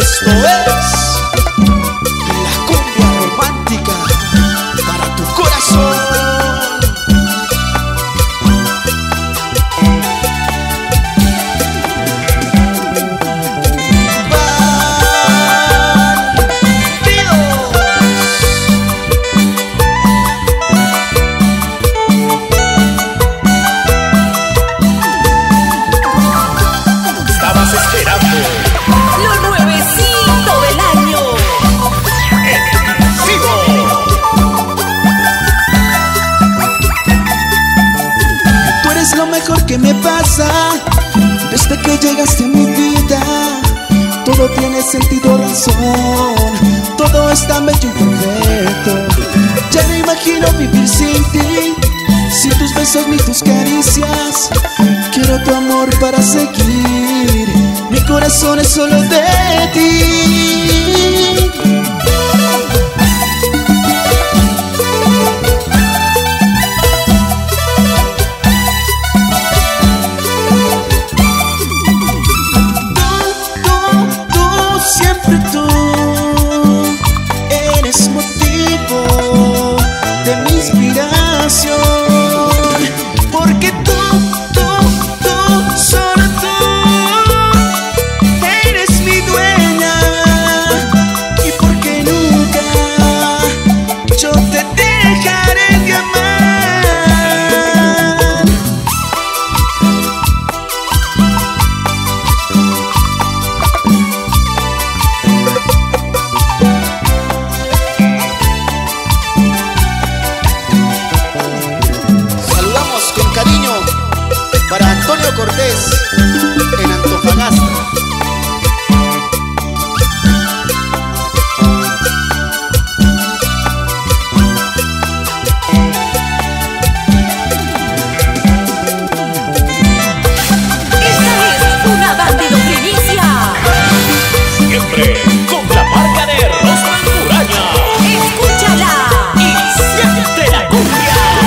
Esto es la cumbia romántica para tu corazón. Lo mejor que me pasa desde que llegaste a mi vida. Todo tiene sentido, razón, todo está bello y perfecto. Ya no imagino vivir sin ti, sin tus besos ni tus caricias. Quiero tu amor para seguir, mi corazón es solo de ti. Porque tú, solo tú, eres mi dueña. Y porque nunca yo te dejaré de amar. Con cariño para Antonio Cortés en Antofagasta. Esta es una Bandido primicia. Siempre con la marca de Rosman Muraña. Escúchala Y siente la cumbia.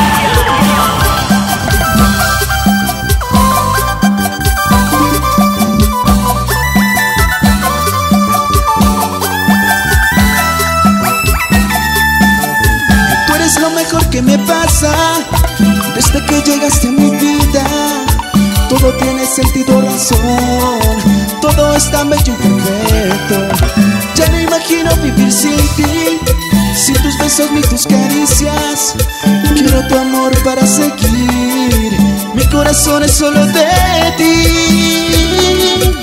Lo mejor que me pasa desde que llegaste a mi vida. Todo tiene sentido, razón, todo está bello y perfecto. Ya no imagino vivir sin ti, sin tus besos ni tus caricias. Quiero tu amor para seguir, mi corazón es solo de ti.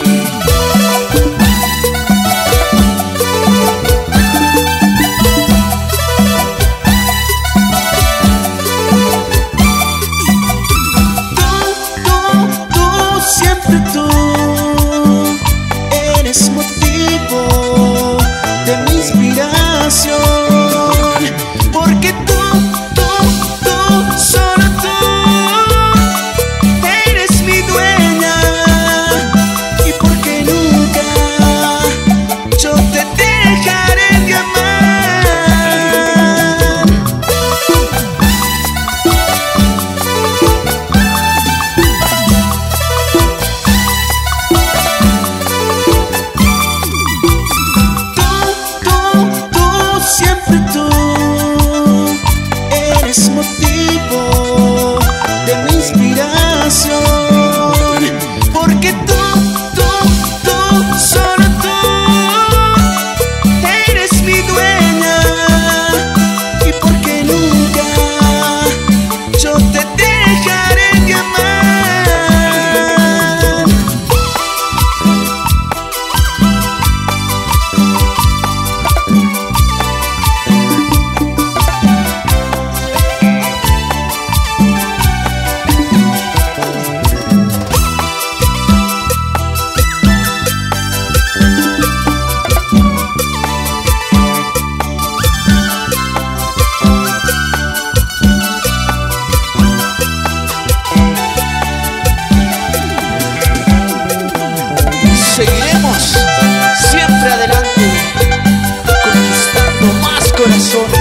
Porque tú, solo tú, eres mi dueña. Y porque nunca yo te dejaré de amar. Siempre tú eres motivo de mi inspiración. Porque tú, solo tú, eres mi dueña. Y porque nunca yo te dejaré de amar. Seguiremos siempre adelante, conquistando más corazones.